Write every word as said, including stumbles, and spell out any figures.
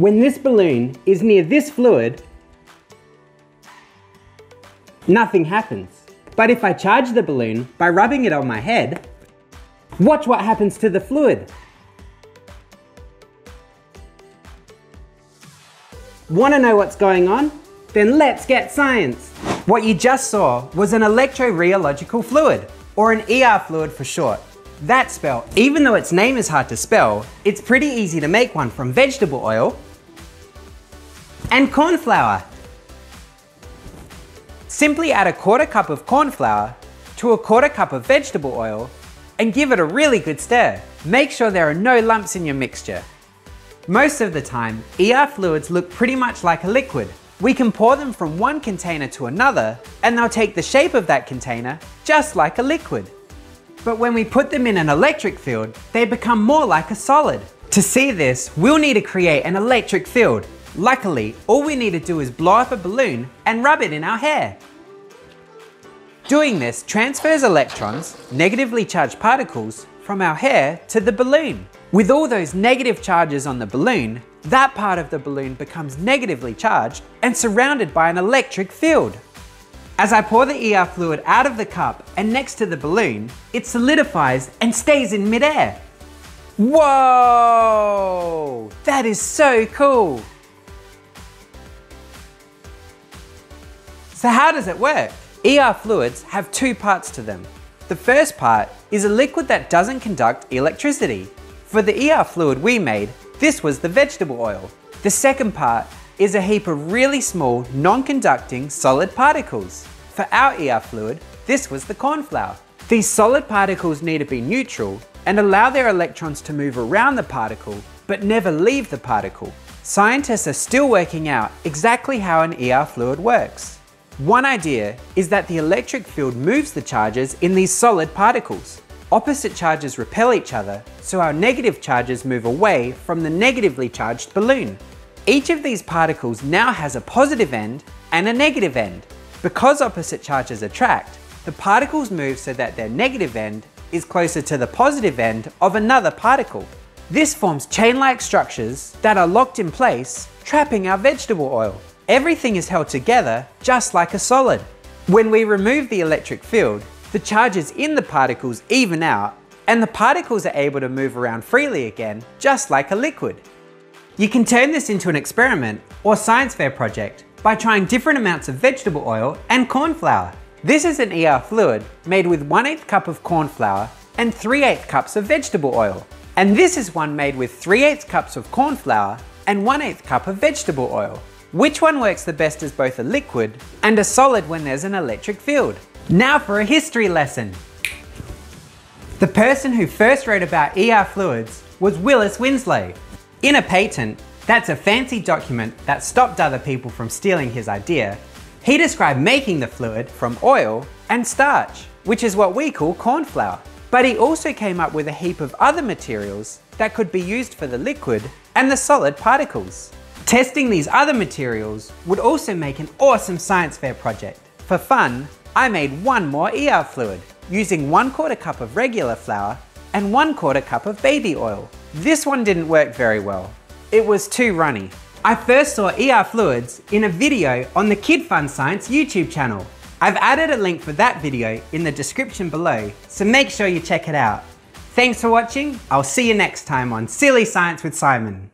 When this balloon is near this fluid, nothing happens. But if I charge the balloon by rubbing it on my head, watch what happens to the fluid. Want to know what's going on? Then let's get science. What you just saw was an electrorheological fluid, or an E R fluid for short. That spell, even though its name is hard to spell, it's pretty easy to make one from vegetable oil and corn flour. Simply add a quarter cup of corn flour to a quarter cup of vegetable oil and give it a really good stir. Make sure there are no lumps in your mixture. Most of the time, E R fluids look pretty much like a liquid. We can pour them from one container to another and they'll take the shape of that container just like a liquid. But when we put them in an electric field, they become more like a solid. To see this, we'll need to create an electric field. Luckily, all we need to do is blow up a balloon and rub it in our hair. Doing this transfers electrons, negatively charged particles, from our hair to the balloon. With all those negative charges on the balloon, that part of the balloon becomes negatively charged and surrounded by an electric field. As I pour the E R fluid out of the cup and next to the balloon, it solidifies and stays in midair. Whoa! That is so cool! So how does it work? E R fluids have two parts to them. The first part is a liquid that doesn't conduct electricity. For the E R fluid we made, this was the vegetable oil. The second part is a heap of really small, non-conducting solid particles. For our E R fluid, this was the cornflour. These solid particles need to be neutral and allow their electrons to move around the particle, but never leave the particle. Scientists are still working out exactly how an E R fluid works. One idea is that the electric field moves the charges in these solid particles. Opposite charges repel each other, so our negative charges move away from the negatively charged balloon. Each of these particles now has a positive end and a negative end. Because opposite charges attract, the particles move so that their negative end is closer to the positive end of another particle. This forms chain-like structures that are locked in place, trapping our vegetable oil. Everything is held together just like a solid. When we remove the electric field, the charges in the particles even out, and the particles are able to move around freely again, just like a liquid. You can turn this into an experiment or science fair project by trying different amounts of vegetable oil and corn flour. This is an E R fluid made with one eighth cup of corn flour and three eighths cups of vegetable oil. And this is one made with three eighths cups of corn flour and one eighth cup of vegetable oil. Which one works the best as both a liquid and a solid when there's an electric field? Now for a history lesson. The person who first wrote about E R fluids was Willis Winslow. In a patent, that's a fancy document that stopped other people from stealing his idea, he described making the fluid from oil and starch, which is what we call corn flour. But he also came up with a heap of other materials that could be used for the liquid and the solid particles. Testing these other materials would also make an awesome science fair project. For fun, I made one more E R fluid using one quarter cup of regular flour and one quarter cup of baby oil. This one didn't work very well. It was too runny. I first saw E R fluids in a video on the Kid Fun Science YouTube channel. I've added a link for that video in the description below, so make sure you check it out. Thanks for watching. I'll see you next time on Silly Science with Simon.